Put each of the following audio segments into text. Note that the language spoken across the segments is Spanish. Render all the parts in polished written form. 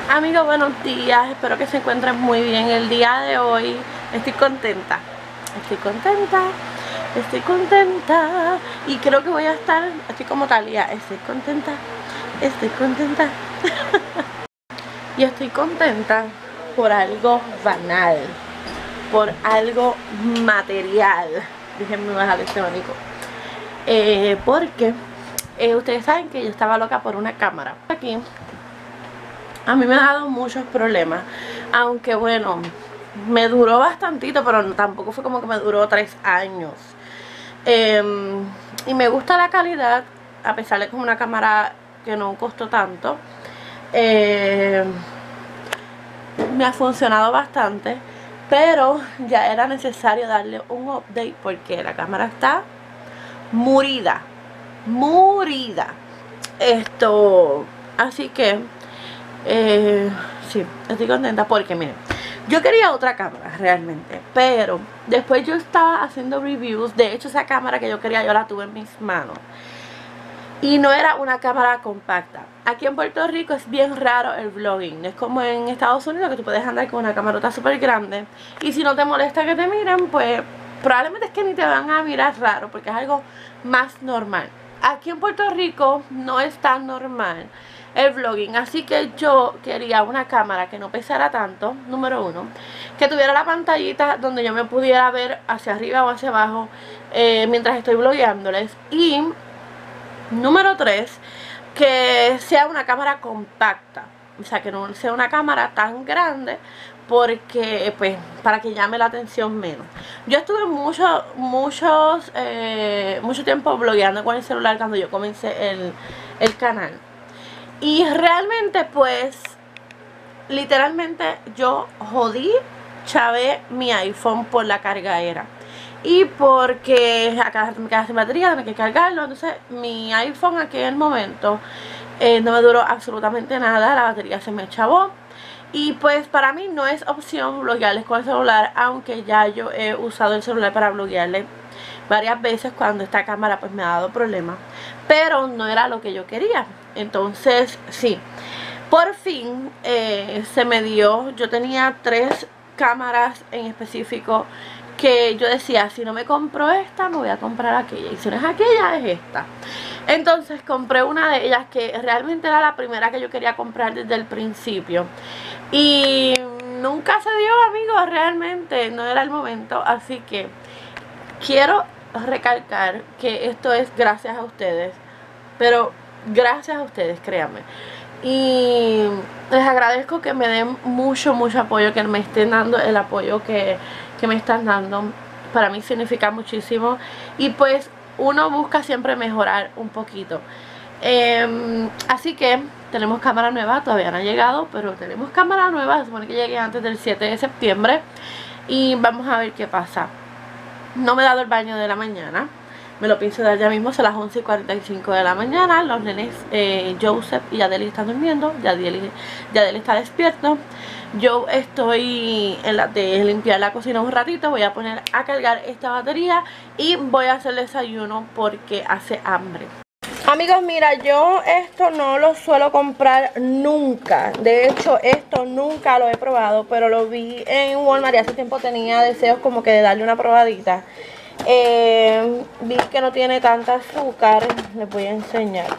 Amigos, buenos días, espero que se encuentren muy bien. El día de hoy estoy contenta y creo que voy a estar, estoy como Talía, estoy contenta y estoy contenta por algo banal, por algo material. Déjenme bajar este abanico, porque ustedes saben que yo estaba loca por una cámara. Aquí a mí me ha dado muchos problemas, aunque bueno, me duró bastantito, pero tampoco fue como que me duró 3 años. Y me gusta la calidad, a pesar de que es una cámara que no costó tanto. Me ha funcionado bastante, pero ya era necesario darle un update porque la cámara está murida. Así que sí, estoy contenta porque miren, yo quería otra cámara realmente, pero después yo estaba haciendo reviews. De hecho, esa cámara que yo quería yo la tuve en mis manos y no era una cámara compacta. Aquí en Puerto Rico es bien raro el vlogging, es como en Estados Unidos que tú puedes andar con una camarota súper grande y si no te molesta que te miren, pues probablemente es que ni te van a mirar raro porque es algo más normal. Aquí en Puerto Rico no es tan normal el vlogging, así que yo quería una cámara que no pesara tanto, número uno, que tuviera la pantallita donde yo me pudiera ver hacia arriba o hacia abajo mientras estoy vlogueándoles, y número 3, que sea una cámara compacta, o sea, que no sea una cámara tan grande, porque pues para que llame la atención menos. Yo estuve mucho tiempo blogueando con el celular cuando yo comencé el canal, y realmente pues literalmente yo chavé mi iPhone por la cargadera y porque acá me queda sin batería, tengo que cargarlo. Entonces mi iPhone en aquel momento no me duró absolutamente nada, la batería se me chavó. Y pues para mí no es opción bloguearles con el celular, aunque ya yo he usado el celular para bloguearles varias veces cuando esta cámara pues me ha dado problemas, pero no era lo que yo quería. Entonces sí, por fin se me dio. Yo tenía 3 cámaras en específico que yo decía, si no me compro esta, me voy a comprar aquella, y si no es aquella, es esta. Entonces compré una de ellas que realmente era la primera que yo quería comprar desde el principio, y nunca se dio, amigos, realmente no era el momento. Así que quiero recalcar que esto es gracias a ustedes, pero gracias a ustedes, créanme. Y les agradezco que me den mucho apoyo, que me estén dando el apoyo que me están dando. Para mí significa muchísimo, y pues uno busca siempre mejorar un poquito. Así que tenemos cámara nueva, todavía no ha llegado, pero tenemos cámara nueva. Se supone que llegue antes del 7 de septiembre y vamos a ver qué pasa. No me he dado el baño de la mañana, me lo pienso dar ya mismo. Son las 11:45 de la mañana. Los nenes Joseph y Yadeli están durmiendo. Yadeli está despierto. Yo estoy en la de limpiar la cocina un ratito. Voy a poner a cargar esta batería y voy a hacer desayuno porque hace hambre. Amigos, mira, yo esto no lo suelo comprar nunca. De hecho, esto nunca lo he probado, pero lo vi en Walmart y hace tiempo tenía deseos como que de darle una probadita. Vi que no tiene tanta azúcar. Les voy a enseñar.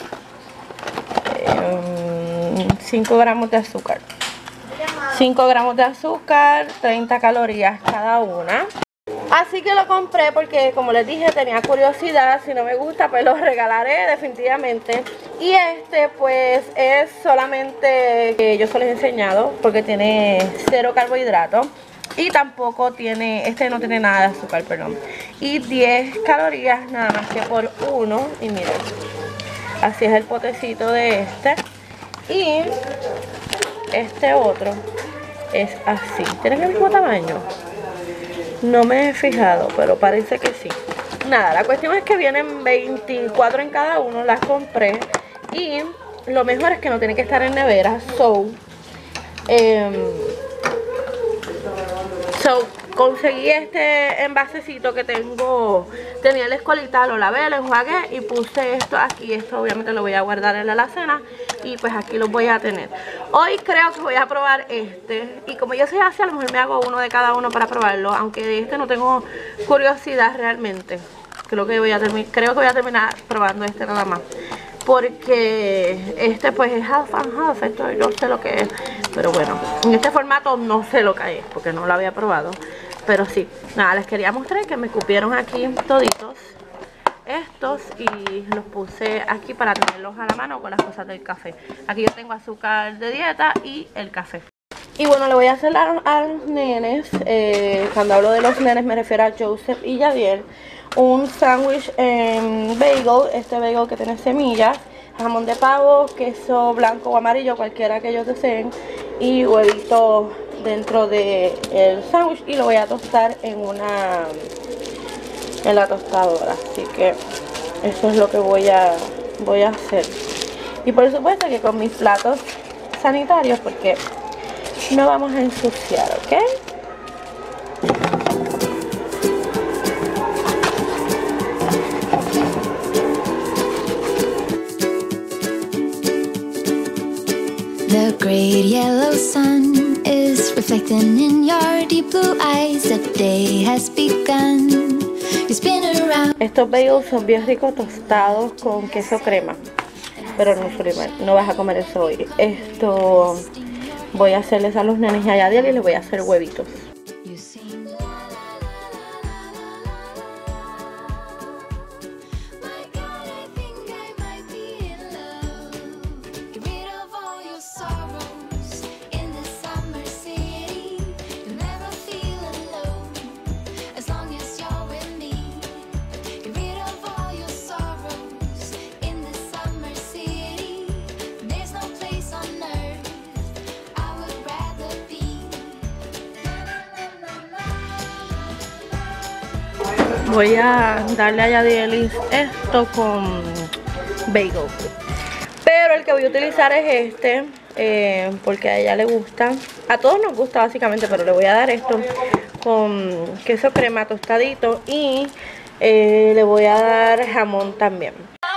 5 gramos de azúcar. 5 gramos de azúcar, 30 calorías cada una. Así que lo compré porque, como les dije, tenía curiosidad. Si no me gusta, pues lo regalaré definitivamente. Y este pues es solamente que yo se les he enseñado, porque tiene 0 carbohidratos. Y tampoco tiene, este no tiene nada de azúcar, perdón. Y 10 calorías nada más que por uno. Y miren, así es el potecito de este. Y este otro es así. ¿Tienen el mismo tamaño? No me he fijado, pero parece que sí. Nada, la cuestión es que vienen 24 en cada uno. Las compré y lo mejor es que no tiene que estar en nevera. Conseguí este envasecito que tenía en la escuelita, lo lavé, lo enjuagué y puse esto aquí. Esto obviamente lo voy a guardar en la alacena y pues aquí los voy a tener. Hoy creo que voy a probar este, y como yo soy así, a lo mejor me hago uno de cada uno para probarlo, aunque de este no tengo curiosidad realmente. Creo que voy a terminar probando este nada más, porque este pues es half and half, esto no sé lo que es, pero bueno, en este formato no sé lo que es, porque no lo había probado, pero sí, nada, les quería mostrar que me cupieron aquí toditos estos y los puse aquí para tenerlos a la mano con las cosas del café. Aquí yo tengo azúcar de dieta y el café. Y bueno, le voy a hacer a los nenes, cuando hablo de los nenes me refiero a Joseph y Yadiel, un sándwich bagel, este bagel que tiene semillas, jamón de pavo, queso blanco o amarillo, cualquiera que ellos deseen, y huevito dentro del sándwich, y lo voy a tostar en la tostadora. Así que eso es lo que voy a hacer. Y por supuesto que con mis platos sanitarios, porque no vamos a ensuciar, ¿ok? The great yellow sun is reflecting in your deep blue eyes. The day has begun. You spin around. Estos bagels son bien ricos tostados con queso crema. Pero no, Suleiman, no vas a comer eso hoy. Esto voy a hacerles a los nenes y a Yadiel y les voy a hacer huevitos. Voy a darle a Yadielis esto con bagel, pero el que voy a utilizar es este, porque a ella le gusta, a todos nos gusta básicamente, pero le voy a dar esto con queso crema tostadito y le voy a dar jamón también.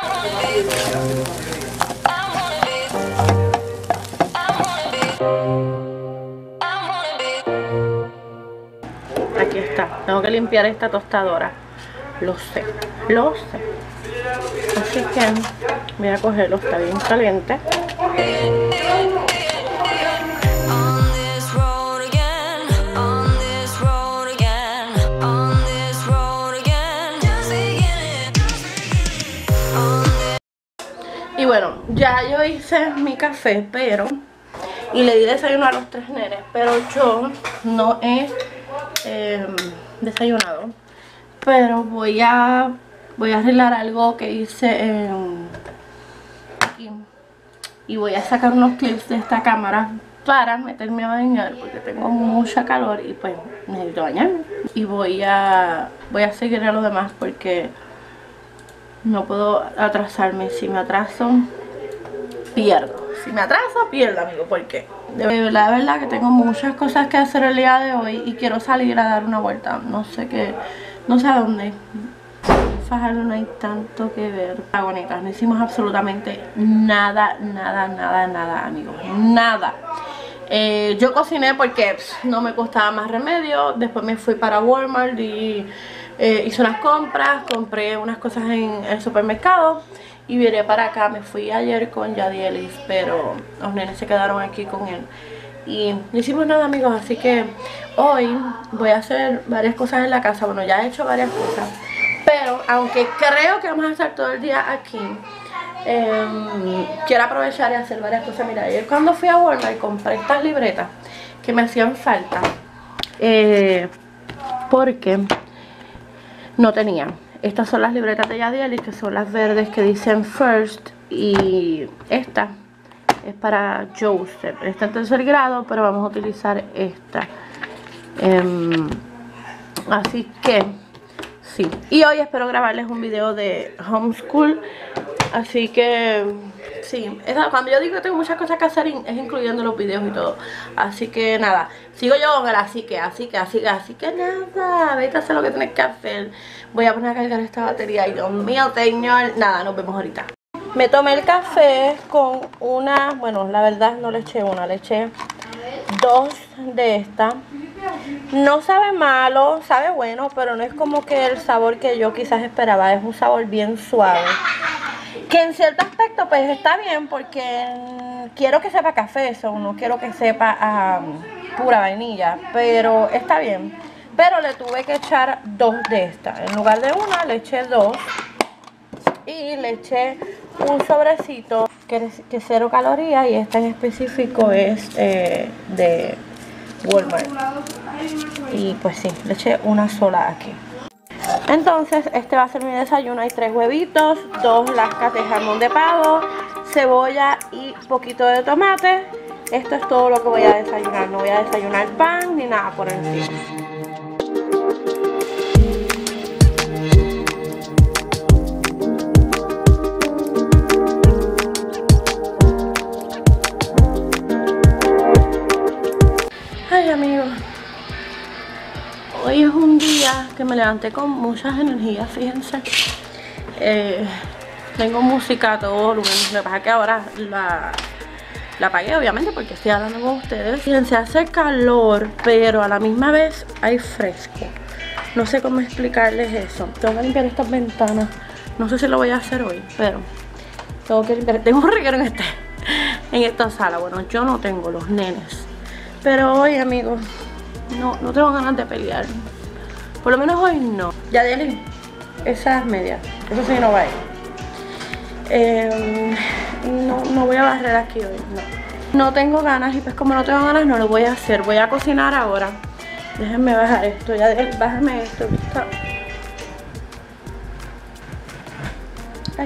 Aquí está, tengo que limpiar esta tostadora, lo sé. Así que voy a cogerlo, está bien caliente. Y bueno, ya yo hice mi café, y le di desayuno a los 3 nenes, pero yo no he desayunado. Pero voy a arreglar algo que hice aquí, y voy a sacar unos clips de esta cámara para meterme a bañar, porque tengo mucha calor y pues necesito bañarme. Y voy a seguir a lo demás porque no puedo atrasarme. Si me atraso, pierdo. Si me atraso, pierdo, amigo, porque de verdad que tengo muchas cosas que hacer el día de hoy y quiero salir a dar una vuelta. No sé a dónde. En Fajardo no hay tanto que ver. Bonitas, no hicimos absolutamente nada, amigos. Nada. Yo cociné porque no me costaba más remedio. Después me fui para Walmart y hice unas compras. Compré unas cosas en el supermercado y vine para acá. Me fui ayer con Yadielis, pero los nenes se quedaron aquí con él y no hicimos nada, amigos. Así que hoy voy a hacer varias cosas en la casa. Bueno, ya he hecho varias cosas, pero aunque creo que vamos a estar todo el día aquí, quiero aprovechar y hacer varias cosas. Mira, ayer cuando fui a Walmart compré estas libretas que me hacían falta, porque no tenía. Estas son las libretas de Yadielis, que son las verdes que dicen First, y esta es para Joseph. Está en 3er grado, pero vamos a utilizar esta. Así que sí. Y hoy espero grabarles un video de homeschool. Así que sí, cuando yo digo que tengo muchas cosas que hacer, es incluyendo los videos y todo. Así que nada, sigo yo con el así que nada, vete a hacer lo que tienes que hacer. Voy a poner a cargar esta batería y Dios mío, señor. Nada, nos vemos ahorita. Me tomé el café con una, bueno, la verdad no le eché una, le eché 2 de estas. No sabe malo, sabe bueno, pero no es como que el sabor que yo quizás esperaba. Es un sabor bien suave, que en cierto aspecto pues está bien, porque quiero que sepa café, eso, no quiero que sepa a pura vainilla, pero está bien. Pero le tuve que echar 2 de estas. En lugar de una, le eché 2. Y le eché un sobrecito que es 0 calorías, y este en específico es de Walmart. Y pues sí, le eché una sola aquí. Entonces este va a ser mi desayuno. Hay 3 huevitos, 2 lascas de jamón de pavo, cebolla y poquito de tomate. Esto es todo lo que voy a desayunar. No voy a desayunar pan ni nada por encima. Ay, amigos, hoy es un día que me levanté con muchas energías, fíjense. Tengo música a todo volumen. Lo que pasa es que ahora la apagué, obviamente, porque estoy hablando con ustedes. Fíjense, hace calor, pero a la misma vez hay fresco. No sé cómo explicarles eso. Tengo que limpiar estas ventanas. No sé si lo voy a hacer hoy, pero tengo que limpiar. Tengo un reguero en esta sala. Bueno, yo no tengo, los nenes. Pero hoy, amigos, no tengo ganas de pelear. Por lo menos hoy no. Yadeli, esas medias, eso sí no va a ir. No voy a barrer aquí hoy, no tengo ganas. Y pues como no tengo ganas, no lo voy a hacer. Voy a cocinar ahora. Déjenme bajar esto, Yadeli, bájame esto. Ay.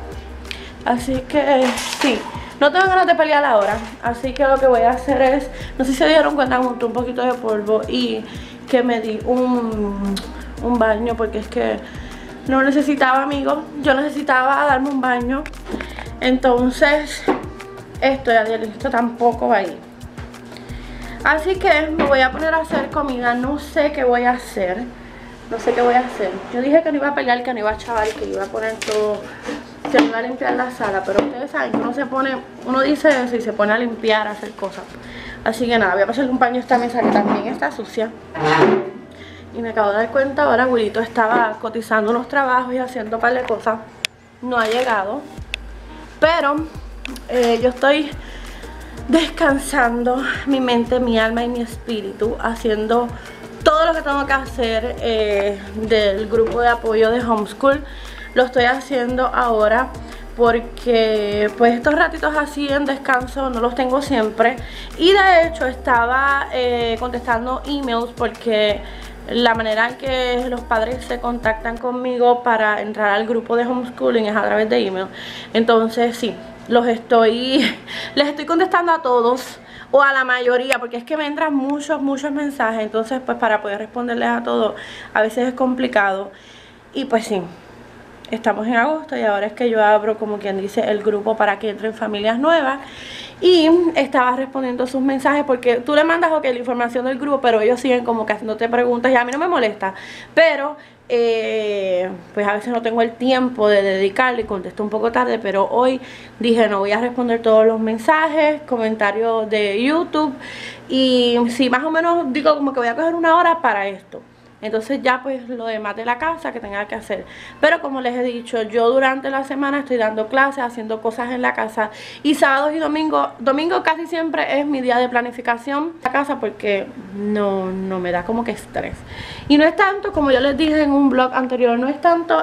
Así que sí, no tengo ganas de pelear ahora. Así que lo que voy a hacer es, no sé si se dieron cuenta, monté un poquito de polvo y que me di un baño, porque es que no necesitaba, amigos. Yo necesitaba darme un baño. Entonces esto tampoco va a ir. Así que me voy a poner a hacer comida. No sé qué voy a hacer. Yo dije que no iba a pelear, que no iba a chaval, que iba a poner todo, se me iba a limpiar la sala. Pero ustedes saben que uno dice eso y se pone a limpiar, a hacer cosas. Así que nada, voy a pasarle un paño a esta mesa que también está sucia. Y me acabo de dar cuenta ahora, Wilito estaba cotizando unos trabajos y haciendo un par de cosas. No ha llegado. Pero yo estoy descansando mi mente, mi alma y mi espíritu, haciendo todo lo que tengo que hacer del grupo de apoyo de homeschool. Lo estoy haciendo ahora porque pues estos ratitos así en descanso no los tengo siempre. Y de hecho estaba contestando emails, porque la manera en que los padres se contactan conmigo para entrar al grupo de homeschooling es a través de email. Entonces sí, les estoy contestando a todos, o a la mayoría, porque es que me entran muchos mensajes. Entonces pues para poder responderles a todos a veces es complicado. Y pues sí, estamos en agosto y ahora es que yo abro, como quien dice, el grupo para que entren familias nuevas. Y estaba respondiendo sus mensajes, porque tú le mandas la información del grupo, pero ellos siguen como que haciéndote preguntas, y a mí no me molesta, pero pues a veces no tengo el tiempo de dedicarle y contesto un poco tarde. Pero hoy dije, no voy a responder todos los mensajes, comentarios de YouTube. Y sí, más o menos digo como que voy a coger 1 hora para esto. Entonces ya pues lo demás de la casa que tenga que hacer. Pero como les he dicho, yo durante la semana estoy dando clases, haciendo cosas en la casa. Y sábados y domingos casi siempre es mi día de planificación en la casa, porque no me da como que estrés. Y no es tanto, como yo les dije en un vlog anterior, no es tanto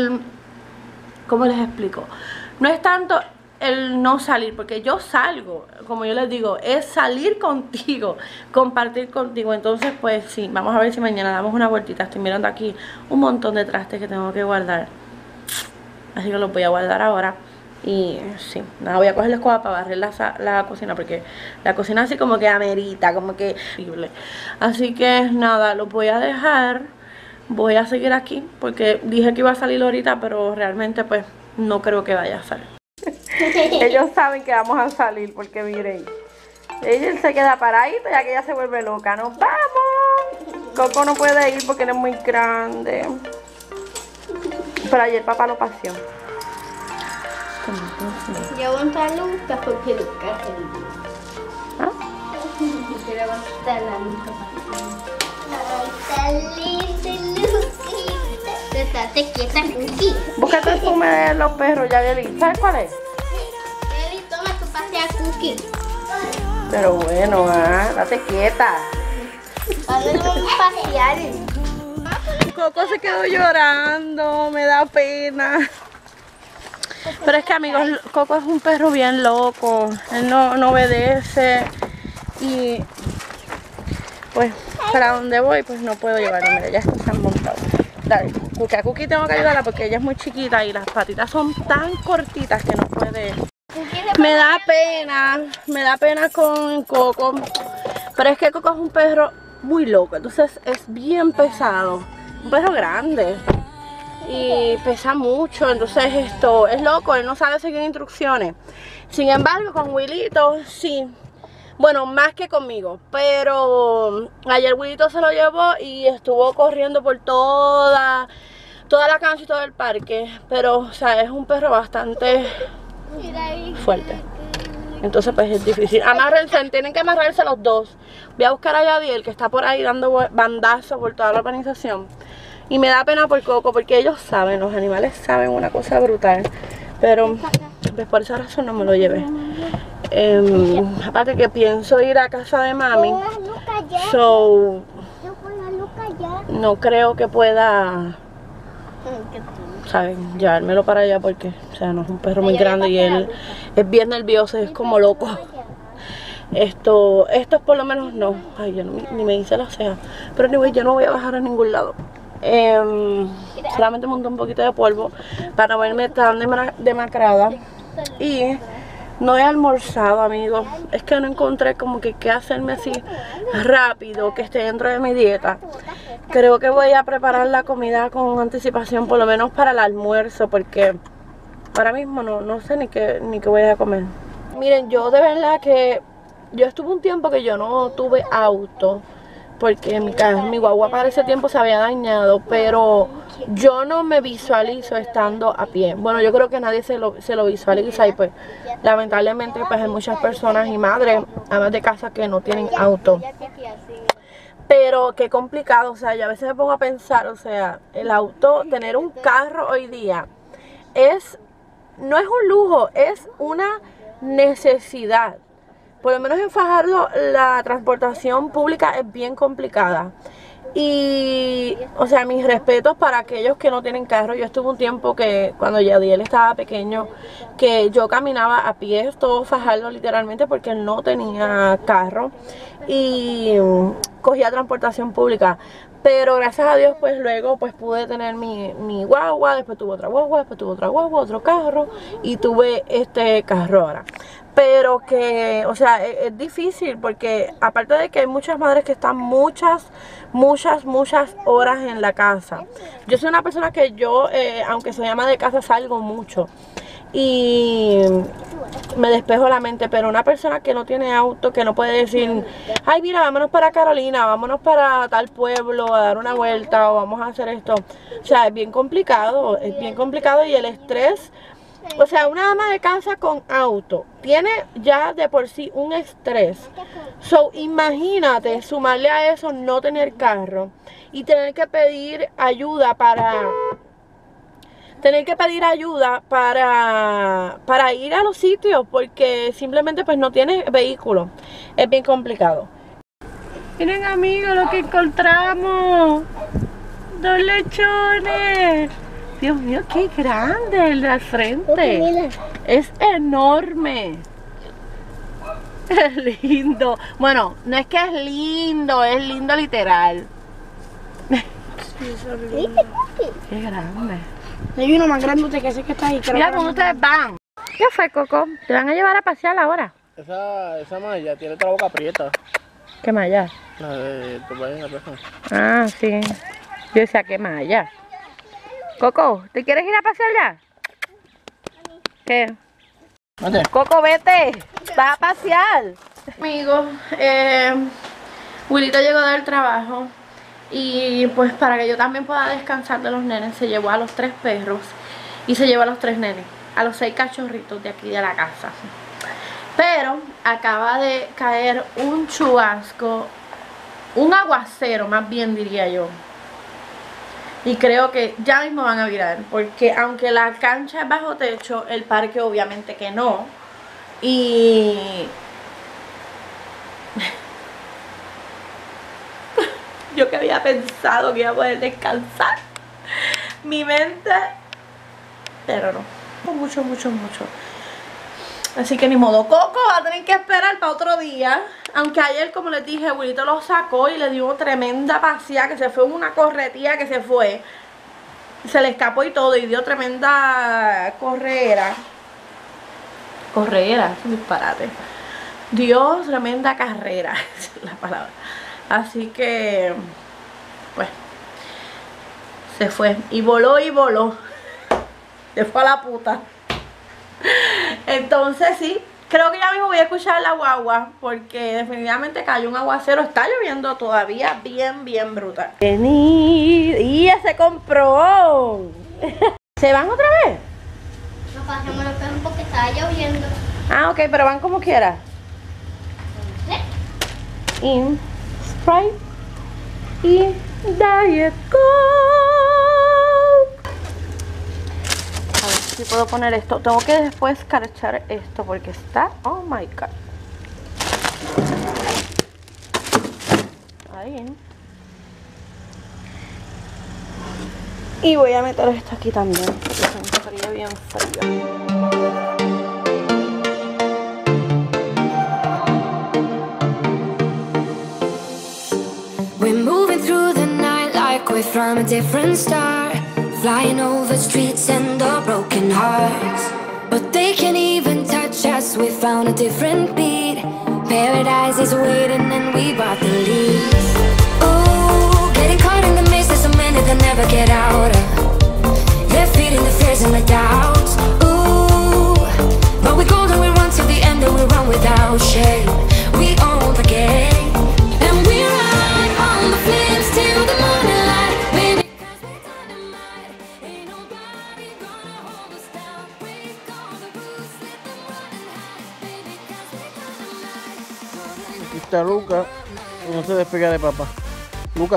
¿cómo les explico? No es tanto el no salir, porque yo salgo, como yo les digo, es salir contigo, compartir contigo. Entonces pues sí, vamos a ver si mañana damos una vueltita. Estoy mirando aquí un montón de trastes que tengo que guardar, así que los voy a guardar ahora. Y sí, nada, voy a coger la escoba para barrer la cocina, porque la cocina así como que amerita, como que horrible. Así que nada, los voy a dejar. Voy a seguir aquí porque dije que iba a salir ahorita, pero realmente pues no creo que vaya a salir. Ellos saben que vamos a salir, porque miren, ella se queda paradito ya que ella se vuelve loca. ¡Nos vamos! Coco no puede ir porque él es muy grande, pero ayer papá lo paseó. levantar a Lucas porque Lucas es el día. ¿Ah? Hay que levantar a Lucas. Ay, está lindo, Lucas. Estate quieta, Cookie. Búscate el fume de los perros, Yadeli. ¿Sabes cuál es? Eli, toma tu pase a Cookie. Pero bueno, date quieta. Vamos a pasear. Coco se quedó llorando, me da pena. Pero es que, amigos, Coco es un perro bien loco. Él no obedece. Y pues para donde voy pues no puedo llevarlo. Mira, ya está montado. Dale, Cookie, a Cookie tengo que ayudarla porque ella es muy chiquita y las patitas son tan cortitas que no puede. Me da pena con Coco. Pero es que Coco es un perro muy loco, entonces es bien pesado. Un perro grande y pesa mucho, entonces esto es loco, él no sabe seguir instrucciones. Sin embargo, con Willito sí. Bueno, más que conmigo, pero ayer Willito se lo llevó y estuvo corriendo por toda la cancha y todo el parque. Pero, o sea, es un perro bastante fuerte. Entonces pues es difícil. Amárrense, tienen que amarrarse los dos. Voy a buscar a Yadiel, que está por ahí dando bandazos por toda la organización. Y me da pena por Coco, porque ellos saben, los animales saben una cosa brutal. Pero pues por esa razón no me lo llevé. Aparte que pienso ir a casa de mami. So, no creo que pueda, ¿saben? Llevármelo para allá porque, o sea, no es un perro muy grande y él es bien nervioso, es como loco. Estos por lo menos no. Ay, yo ni me hice la ceja. Pero anyway, yo no voy a bajar a ningún lado. Solamente monté un poquito de polvo para no verme tan demacrada. Y no he almorzado, amigos. Es que no encontré como que qué hacerme así rápido, que esté dentro de mi dieta. Creo que voy a preparar la comida con anticipación, por lo menos para el almuerzo, porque ahora mismo no sé ni qué voy a comer. Miren, yo de verdad que yo estuve un tiempo que yo no tuve auto, porque mi guagua para ese tiempo se había dañado, pero yo no me visualizo estando a pie. Bueno, yo creo que nadie se lo visualiza y pues lamentablemente pues hay muchas personas y madres, amas de casa, que no tienen auto. Pero qué complicado, o sea, yo a veces me pongo a pensar, o sea, el auto, tener un carro hoy día no es un lujo, es una necesidad. Por lo menos en Fajardo la transportación pública es bien complicada. Y, o sea, mis respetos para aquellos que no tienen carro. Yo estuve un tiempo que, cuando Yadiel estaba pequeño, que yo caminaba a pie todo Fajardo literalmente porque él no tenía carro. Y cogía transportación pública. Pero gracias a Dios pues luego pues pude tener mi guagua, después tuve otra guagua, después tuve otra guagua, otro carro y tuve este carro ahora. Pero que, o sea, es difícil porque aparte de que hay muchas madres que están muchas horas en la casa. Yo soy una persona que yo, aunque soy ama de casa, salgo mucho y me despejo la mente, pero una persona que no tiene auto, que no puede decir, ay mira, vámonos para Carolina, vámonos para tal pueblo a dar una vuelta o vamos a hacer esto, o sea, es bien complicado y el estrés, o sea, una ama de casa con auto tiene ya de por sí un estrés. So, imagínate sumarle a eso no tener carro y tener que pedir ayuda para ir a los sitios porque simplemente pues no tienes vehículo. Es bien complicado. Miren, amigos, lo que encontramos. 2 lechones. Dios mío, qué grande el de al frente. Es enorme. Es lindo. Bueno, no es que es lindo literal. Qué grande. Hay uno más grande que ese que está ahí. Mira cómo ustedes van. ¿Qué fue, Coco? ¿Te van a llevar a pasear ahora? Esa malla tiene toda la boca aprieta. ¿Qué malla? La de tu país, la persona. Ah, sí. Yo decía, ¿qué malla? Coco, ¿te quieres ir a pasear ya? ¿Qué? Vete. Coco, vete. Vas a pasear. Amigos, Willito llegó del trabajo. Y pues para que yo también pueda descansar de los nenes, se llevó a los 3 perros y se llevó a los 3 nenes. a los 6 cachorritos de aquí de la casa. Pero acaba de caer un chubasco, un aguacero más bien diría yo. Y creo que ya mismo van a virar, porque aunque la cancha es bajo techo, el parque obviamente que no. Y yo que había pensado que iba a poder descansar mi mente, pero no, mucho. Así que ni modo, Coco va a tener que esperar para otro día. Aunque ayer, como les dije, abuelito lo sacó y le dio tremenda paseada, que se fue una corretía que se fue. Se le escapó y todo y dio tremenda correra. Correra, es un disparate. Dio tremenda carrera, esa es la palabra. Así que, pues, se fue. Y voló. Se fue a la puta. Entonces sí, creo que ya mismo voy a escuchar la guagua, porque definitivamente cayó un aguacero. Está lloviendo todavía bien brutal. Venid, y ya se compró. ¿Se van otra vez? No pasemos los perros porque estaba lloviendo. Ah, ok, pero van como quiera. Y Sprite y Diet Coke. A ver si puedo poner esto. Tengo que después escarchar esto porque está... Oh my god. Ahí. Y voy a meter esto aquí también, porque se me frío bien frío. We're moving through the night like we're from a different star, flying over streets and our broken hearts. But they can't even touch us, we found a different beat. Paradise is waiting and we bought the lead. Oh, getting caught in the mist, there's so many that never get out of. They're feeding the fears and the doubts. Ooh, but we're golden, we run to the end and we run without shame. We own the game. Aquí está Luca, no se despega de papá. Luca,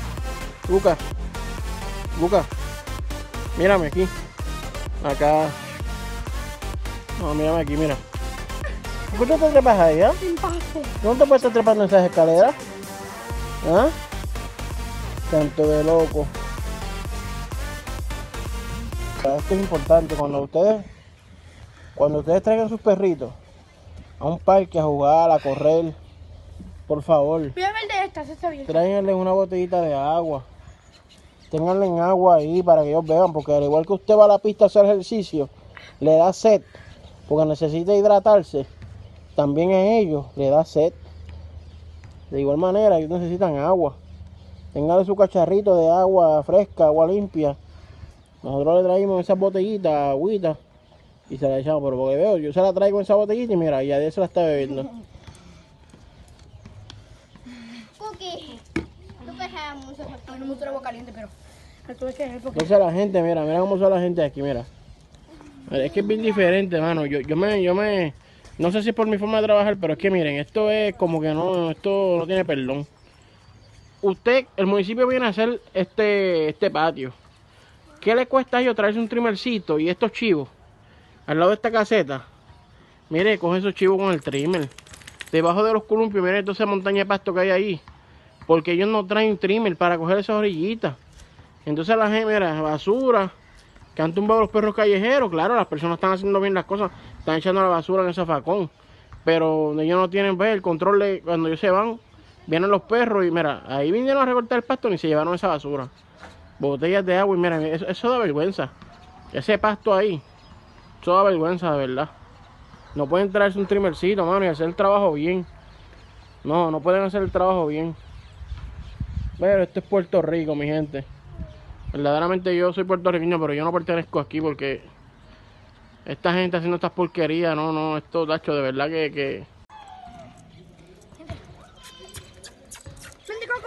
mírame aquí. Acá. No, mírame aquí, mira. ¿Por qué te trepas ahí, ah? ¿No te puedes estar trepando en esas escaleras? ¿Ah? Tanto de loco. Esto es importante cuando ustedes traigan sus perritos a un parque a jugar, a correr, por favor, Voy a ver de estas, está bien. tráiganle una botellita de agua. Ténganle en agua ahí para que ellos beban, porque al igual que usted va a la pista a hacer ejercicio, le da sed, porque necesita hidratarse, también a ellos le da sed. De igual manera, ellos necesitan agua. Ténganle su cacharrito de agua fresca, agua limpia. Nosotros le traímos esas botellitas, agüita, y se la echamos, pero porque veo, yo se la traigo en esa botellita y mira, ya de eso la está bebiendo. Cookie, tú pesas mucho. A mí no me gusta el agua caliente, pero esto es que es porque... Entonces la gente, mira cómo son la gente aquí, mira. Es que es bien diferente, mano. Yo me... No sé si es por mi forma de trabajar, pero es que miren, esto es como que no, esto no tiene perdón. El municipio viene a hacer este patio. ¿Qué le cuesta a ellos traerse un trimmercito y estos chivos al lado de esta caseta? Mire, coge esos chivos con el trimmer. Debajo de los columpios, miren toda esa montaña de pasto que hay ahí. Porque ellos no traen trimmer para coger esas orillitas. Entonces la gente, mira, basura, que han tumbado los perros callejeros. Claro, las personas están haciendo bien las cosas, están echando la basura en ese facón. Pero ellos no tienen, pues, el control de cuando ellos se van, vienen los perros y mira, ahí vinieron a recortar el pasto y se llevaron esa basura. Botellas de agua y mira, eso da vergüenza. Ese pasto ahí, eso da vergüenza de verdad. No pueden traerse un trimmercito, mano, y hacer el trabajo bien. No pueden hacer el trabajo bien. Pero esto es Puerto Rico, mi gente. Verdaderamente yo soy puertorriqueño, pero yo no pertenezco aquí porque esta gente haciendo estas porquerías, esto, tacho, de verdad que... Vente, Coco.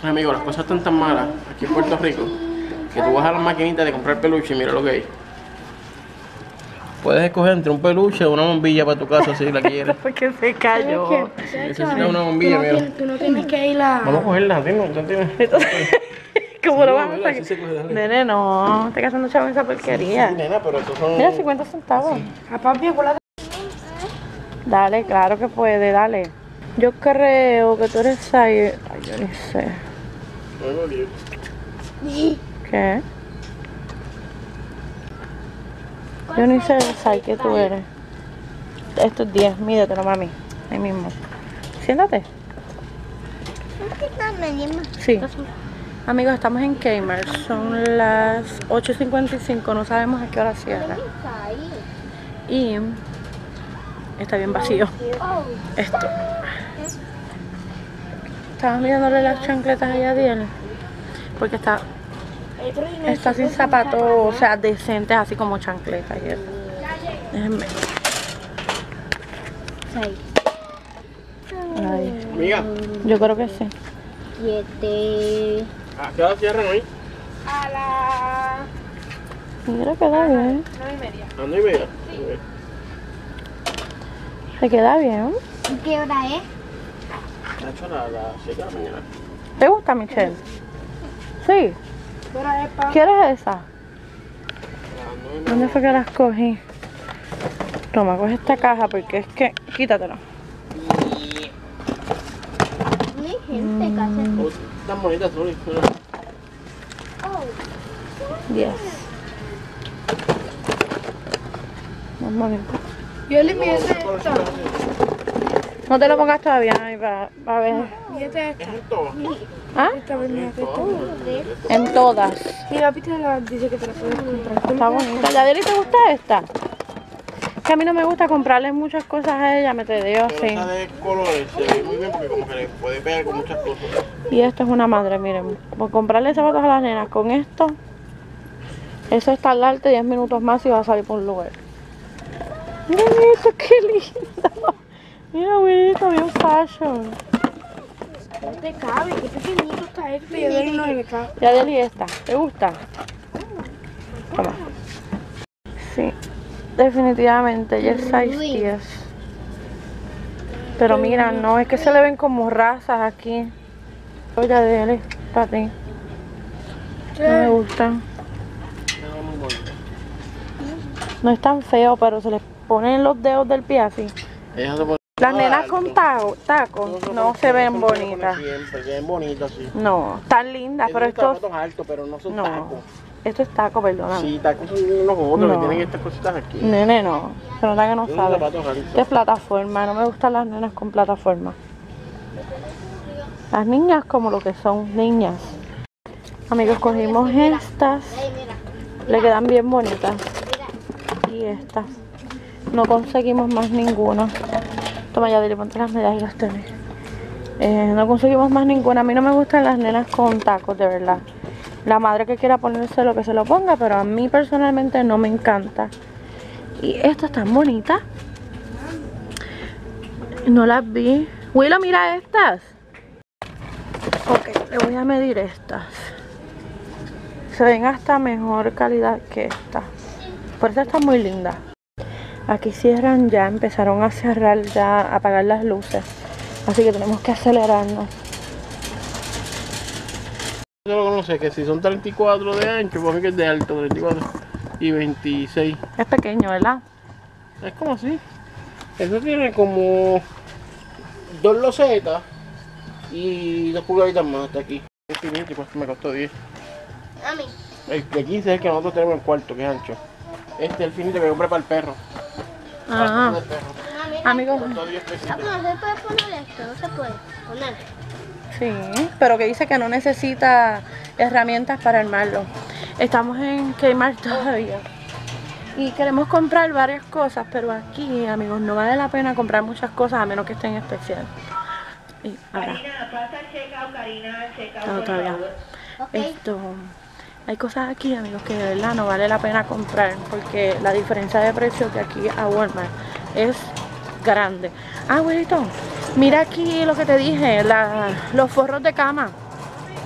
Amigo, las cosas están tan malas aquí en Puerto Rico que tú vas a las maquinitas de comprar peluche y mira lo que hay. Puedes escoger entre un peluche o una bombilla para tu casa si la quieres. Porque se cayó. Si necesitas una bombilla, mira. Tú no tienes que ir a... Vamos a cogerla, ¿entiendes? ¿Cómo lo Sí, vamos a mira, sacar? así se coge, dale. Nene, no. Estoy gastando chavo en esa porquería. Sí, nena, pero estos son... Mira, 50 centavos. A papi, acuérdate. Dale, claro que puede, dale. Yo creo que tú eres ahí. Ay, yo ni sé. ¿Qué? Yo ni sé el que tú eres. Esto es 10, mídetelo, mami. Ahí mismo. Siéntate. Sí. Amigos, estamos en Kmart. Son las 8:55. No sabemos a qué hora cierra. Y está bien vacío. Esto. Estaba mirándole las chancletas a Yadiel. Porque está sin zapatos, o sea, decentes, así como chancletas y eso. Déjenme. Ay, Amiga, yo creo que sí. 7. ¿a qué hora cierran hoy? A la... Mira, queda bien. 9:30. ¿A 9:30? Se queda bien. ¿Qué hora es? Ha hecho las 7 de la mañana. ¿Te gusta, Michelle? Sí. ¿Qué hora es, pa? ¿Quieres esa? A las 9:30. ¿Dónde fue que las cogí? Toma, coge esta caja porque es que... Quítatela. No hay gente casi. Oh, están bonitas, Soli. Oh, 10. Más bonito. Yo le envié esta. No te lo pongas todavía, ay, va a ver. Fíjate esta. ¿Es en todo? ¿Ah? Esta vez me hace esta. En todas. Mira, papi dice que te la puedes comprar. Está bonita. ¿Yadeli te gusta esta? Que a mí no me gusta comprarle muchas cosas a ella, me tedeo Pero así. esa de colores se ve muy bien porque como que le puede pegar con muchas cosas. Y esto es una madre, miren. Por comprarle zapatos a las nenas con esto, eso es tardarte 10 minutos más y vas a salir por un lugar. Miren eso, qué lindo. Mira, güerito, bien fashion. No te cabe, qué pequeñito está esto. Yo de no me cabe. Yadeli, esta, ¿te gusta? Toma. Sí, definitivamente, ya es size 10. Pero mira, no, es que se le ven como razas aquí. Oye, Yadeli, para ti. No me gustan. Está muy bonito. No es tan feo, pero se les ponen los dedos del pie así. Ella se pone Las todo nenas alto. con tacos no se ven bonitas. Siempre, se ven bonitas, sí. No, están lindas, pero Estos estos... zapatos altos, pero no son No, tacos. esto es taco, perdóname. Sí, tacos son unos otros No. que tienen estas cositas aquí. Nene, no. Se nota que no Son sabe. zapatos altos. Esto es plataforma, no me gustan las nenas con plataforma. Las niñas como lo que son, niñas. Amigos, cogimos estas. Le quedan bien bonitas. Y estas. No conseguimos más ninguna. Toma, ya dile, ponte las medias y las tenis. No conseguimos más ninguna. A mí no me gustan las nenas con tacos, de verdad. La madre que quiera ponerse lo que se lo ponga, pero a mí personalmente no me encanta. Y estas están bonitas. No las vi. Willow, mira estas. Ok, le voy a medir estas. Se ven hasta mejor calidad que estas. Por eso están muy lindas. Aquí cierran ya, empezaron a cerrar ya, a apagar las luces. Así que tenemos que acelerarnos. Yo lo conoce que si son 34 de ancho, pues a mí que es de alto, 34 y 26. Es pequeño, ¿verdad? Es como así. Eso tiene como 2 losetas y 2 pulgaditas más hasta aquí. Es finito y pues me costó 10. A mí. El de 15 es el que nosotros tenemos en el cuarto, que es ancho. Este es el finito que compré para el perro. Ah, Para el perro. amigos, Costó 10 pesitos. No se puede poner esto, no se puede poner. sí, pero que dice que no necesita herramientas para armarlo. Estamos en Kmart todavía. Y queremos comprar varias cosas, pero aquí, amigos, no vale la pena comprar muchas cosas a menos que estén especial. Y ahora. No, todavía. Esto, hay cosas aquí, amigos, que de verdad no vale la pena comprar porque la diferencia de precio que aquí a Walmart es grande. Ah, abuelito, mira aquí lo que te dije, los forros de cama.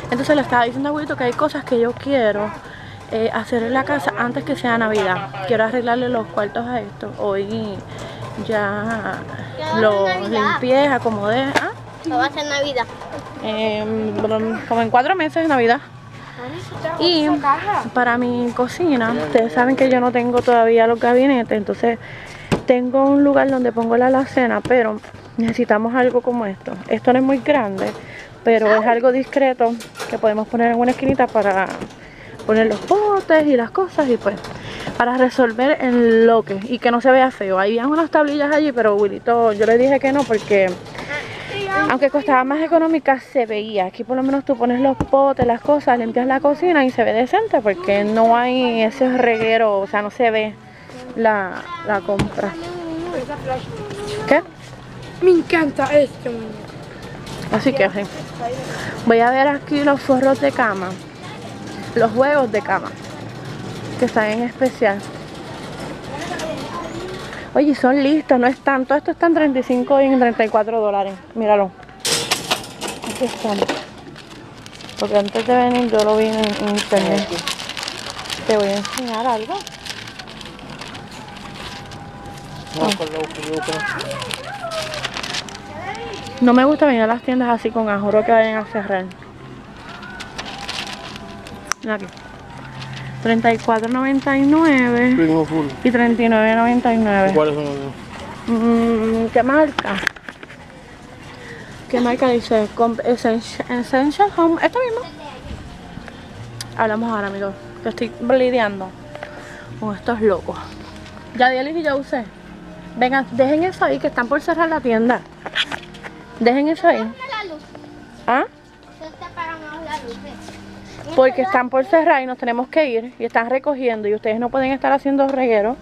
Entonces le estaba diciendo a Wilito que hay cosas que yo quiero hacer en la casa antes que sea Navidad. Quiero arreglarle los cuartos a esto. Hoy ya lo limpié, acomodé. ¿Ah? ¿Qué va a ser Navidad? Como en 4 meses de Navidad. Y para mi cocina, ustedes saben que yo no tengo todavía los gabinetes, entonces tengo un lugar donde pongo la alacena, pero necesitamos algo como esto. Esto no es muy grande, pero es algo discreto que podemos poner en una esquinita para poner los potes y las cosas, y pues para resolver el bloque y que no se vea feo. Había unas tablillas allí, pero Wilito, yo le dije que no porque aunque costaba más económica, se veía. Aquí por lo menos tú pones los potes, las cosas, limpias la cocina y se ve decente porque no hay ese reguero, o sea, no se ve la compra. ¿Qué? Me encanta este muñeco. Así que sí. Voy a ver aquí los forros de cama, los juegos de cama, que están en especial. Oye, son listos, no es tanto. Esto está en 35 y en 34 dólares. Míralo. Aquí están. Porque antes de venir yo lo vi en internet. Te voy a enseñar algo. No me gusta venir a las tiendas así con ajuro que vayan a cerrar. Mira aquí. $34.99 y $39.99. ¿Cuáles son los? ¿Qué marca? ¿Qué marca dice? Essential Home. Esto mismo. Hablamos ahora, amigos, que estoy lidiando con estos locos. Ya Dielis y yo usé. Vengan, dejen eso ahí, que están por cerrar la tienda. Dejen eso ahí. ¿Ah? Se está apagando las luces. Porque están por cerrar y nos tenemos que ir y están recogiendo y ustedes no pueden estar haciendo reguero.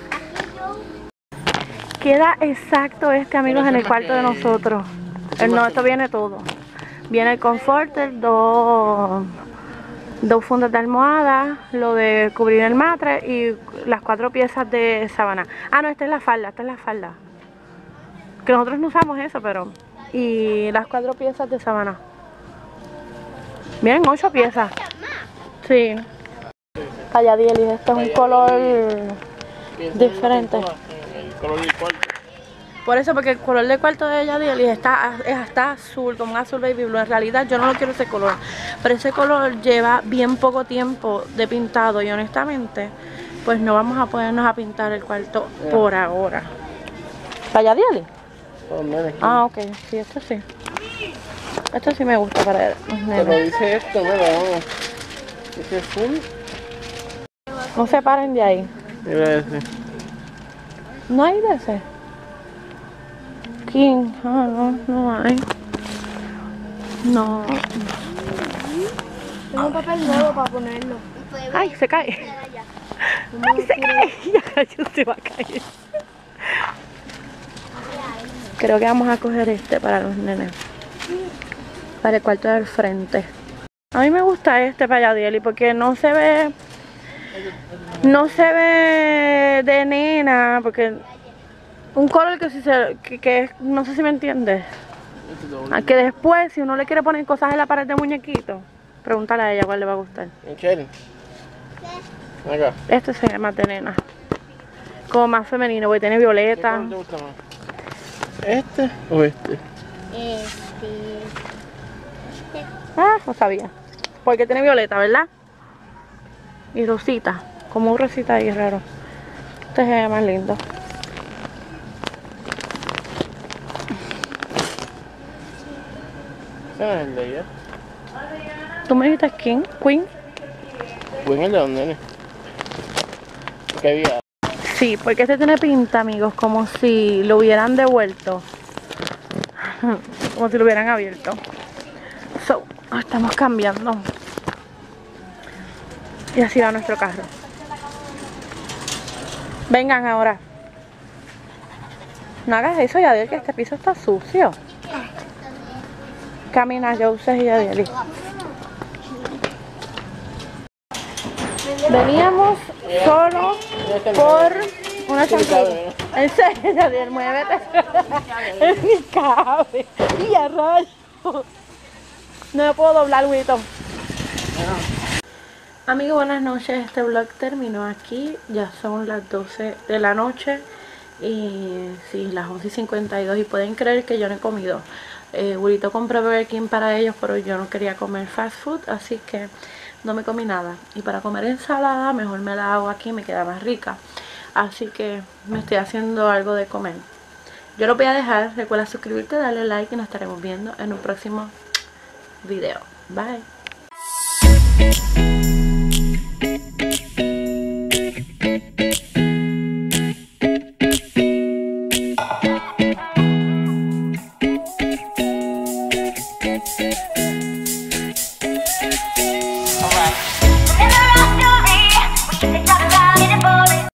Queda exacto amigos, en el cuarto de nosotros. No, esto viene todo. Viene el comforter, dos fundas de almohada, lo de cubrir el matre y las 4 piezas de sábana. Ah, no, esta es la falda, que nosotros no usamos eso, pero... Y las 4 piezas de sábana. Miren, 8 piezas. Sí. Calla, Dielis, este es un color diferente. El color del cuarto. Por eso, porque el color del cuarto de ella, Dielis, es hasta azul, como un azul baby blue. En realidad yo no lo quiero ese color, pero ese color lleva bien poco tiempo de pintado y honestamente, pues no vamos a ponernos a pintar el cuarto por ahora. ¿Calla, Dielis? Ah, ok, sí, esto sí. Esto sí me gusta para los Pero nenes. dice esto, mira, vamos. Dice full. No se paren de ahí. Mira ese. No hay de ese. King, no hay. No. Tengo papel nuevo para ponerlo. Ay, se cae. Ay, se cae. Ya cayó, se va a caer. Creo que vamos a coger este para los nenes. Para el cuarto del frente. A mí me gusta este para Yadieli porque no se ve de nena, porque un color que, que no sé si me entiendes. Que después si uno le quiere poner cosas en la pared de muñequito, pregúntale a ella cuál le va a gustar. Michelle. Acá. Este se llama de nena, como más femenino, porque tiene violeta. ¿Cuál te gusta más? ¿Este o este? Ah, no sabía. Porque tiene violeta, ¿verdad? Y rosita, como un rosita ahí raro. Este se ve más lindo. Ese no es el de ella. ¿Tú me dijiste Queen? ¿Buen el de dónde, nene? ¿Qué había? Sí, porque este tiene pinta, amigos, como si lo hubieran devuelto. Como si lo hubieran abierto. So, estamos cambiando. Y así va nuestro carro. Vengan ahora. No hagas eso, Yadiel, que este piso está sucio. Camina, yo usé y Yadiel. Veníamos solo por una chancleta. En serio, Yadiel, muévete. Es mi cabe. Y a rayos. No me puedo doblar, Wito. Amigos, buenas noches. Este vlog terminó aquí. Ya son las 12 de la noche. Y sí, las 11:52. Y pueden creer que yo no he comido. Burrito compré Burger King para ellos, pero yo no quería comer fast food, así que no me comí nada. Y para comer ensalada, mejor me la hago aquí, me queda más rica. Así que me estoy haciendo algo de comer. Yo lo voy a dejar. Recuerda suscribirte, darle like y nos estaremos viendo en un próximo video. Bye.